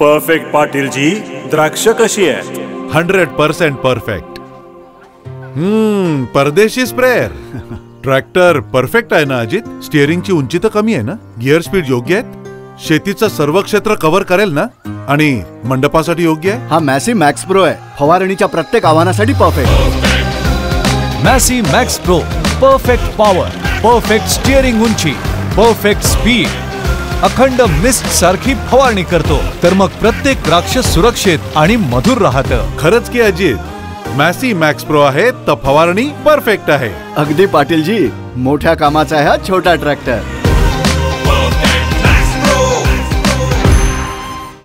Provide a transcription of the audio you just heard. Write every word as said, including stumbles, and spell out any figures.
Perfect Patil जी, द्राक्ष कशी आहेत? Hundred percent perfect. हम्म परदेशी स्प्रेअर. ट्रॅक्टर परफेक्ट आहे ना अजित? स्टिअरिंगची उंची तर कमी आहे ना? गिअर स्पीड योग्य आहेत? शेतीचं सर्व क्षेत्र कव्हर करेल ना? आणि मंडपासाठी योग्य आहे? हा मॅसी मॅक्स प्रो आहे, फवारणीच्या प्रत्येक आव्हानासाठी perfect. Massey Max Pro, perfect power, perfect steering उंची, परफेक्ट स्पीड, अखंड मिस्ट सारखी फवारणी करतो, तर मग प्रत्येक द्राक्ष सुरक्षित आणि मधुर राहतं. खरंच की अजित, मॅसी मॅक्स प्रो आहे तर फवारणी परफेक्ट आहे. अगदी पाटील जी, मोठ्या कामाचा आहे हा छोटा ट्रॅक्टर.